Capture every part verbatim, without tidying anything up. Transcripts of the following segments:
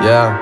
Yeah.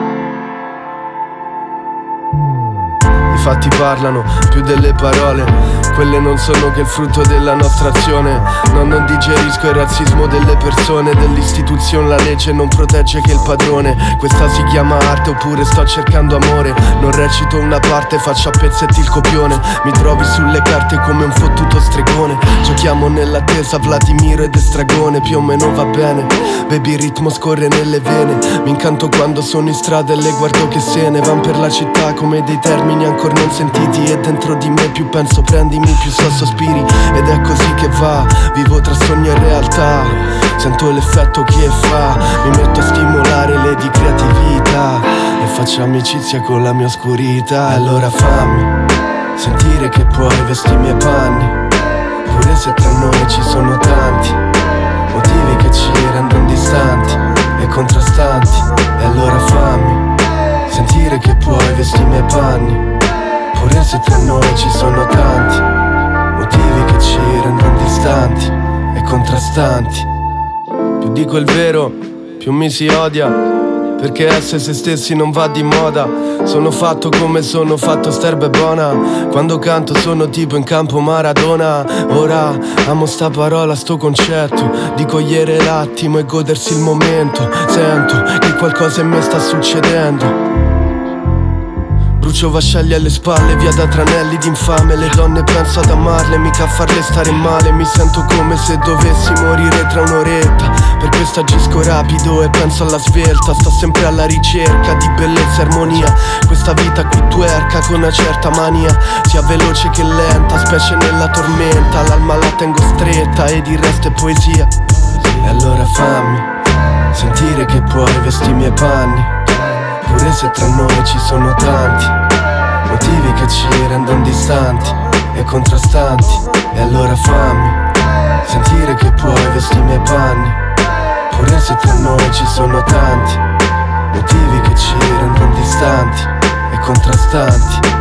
I fatti parlano più delle parole, quelle non sono che il frutto della nostra azione. No, non digerisco il razzismo delle persone, dell'istituzione la legge non protegge che il padrone. Questa si chiama arte oppure sto cercando amore. Non recito una parte, faccio a pezzetti il copione. Mi trovi sulle carte come un fottuto stregone. Giochiamo nell'attesa Vladimiro ed Estragone. Più o meno va bene, baby, il ritmo scorre nelle vene. Mi incanto quando sono in strada e le guardo che se ne van per la città come dei termini ancora non sentiti. E dentro di me più penso prendimi più so sospiri. Ed è così che va, vivo tra sogno e realtà. Sento l'effetto che fa, mi metto a stimolare le di creatività e faccio amicizia con la mia oscurità. E allora fammi sentire che puoi vestire i miei panni, pure se tra noi ci sono tanti motivi che ci rendono distanti e contrastanti. E allora fammi sentire che puoi vestire i miei panni, pure se tra noi ci sono tanti motivi che ci rendono distanti e contrastanti. Più dico il vero, più mi si odia, perché essere se stessi non va di moda. Sono fatto come sono fatto, sterba è buona. Quando canto sono tipo in campo Maradona. Ora amo sta parola, sto concetto di cogliere l'attimo e godersi il momento. Sento che qualcosa in me sta succedendo. Brucio vascelli alle spalle, via da tranelli d'infame. Le donne penso ad amarle, mica a farle stare male. Mi sento come se dovessi morire tra un'oretta. Per questo agisco rapido e penso alla svelta. Sto sempre alla ricerca di bellezza e armonia. Questa vita qui tuerca con una certa mania, sia veloce che lenta, specie nella tormenta. L'alma la tengo stretta ed il resto è poesia. E allora fammi sentire che puoi vestire i miei panni, pure se tra noi ci sono tanti motivi che ci rendono distanti e contrastanti. E allora fammi sentire che puoi vestire i miei panni, pure se tra noi ci sono tanti motivi che ci rendono distanti e contrastanti.